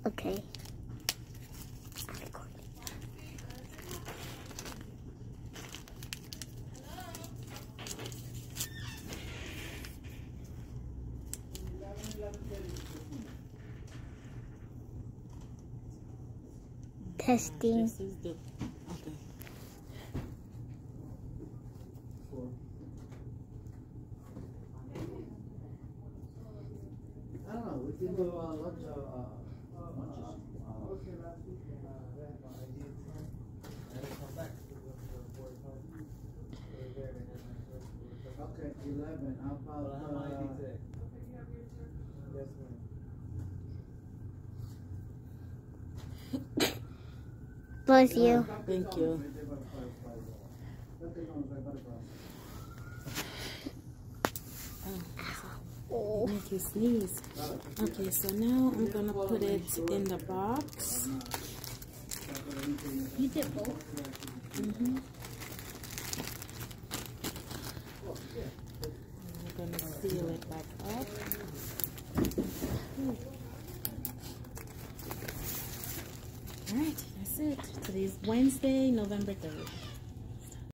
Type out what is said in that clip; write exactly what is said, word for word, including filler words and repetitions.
Okay. Testing. This is the okay. I don't know. We can do uh, lunch. Uh, uh, lunches. Okay, eleven. How about? Uh, yes, ma'am. Bless you. Thank you. Oh, make you sneeze. Okay, so now I'm gonna put it in the box. You did both? Mm-hmm. I'm gonna seal it back up. Alright, that's it. Today's Wednesday, November third.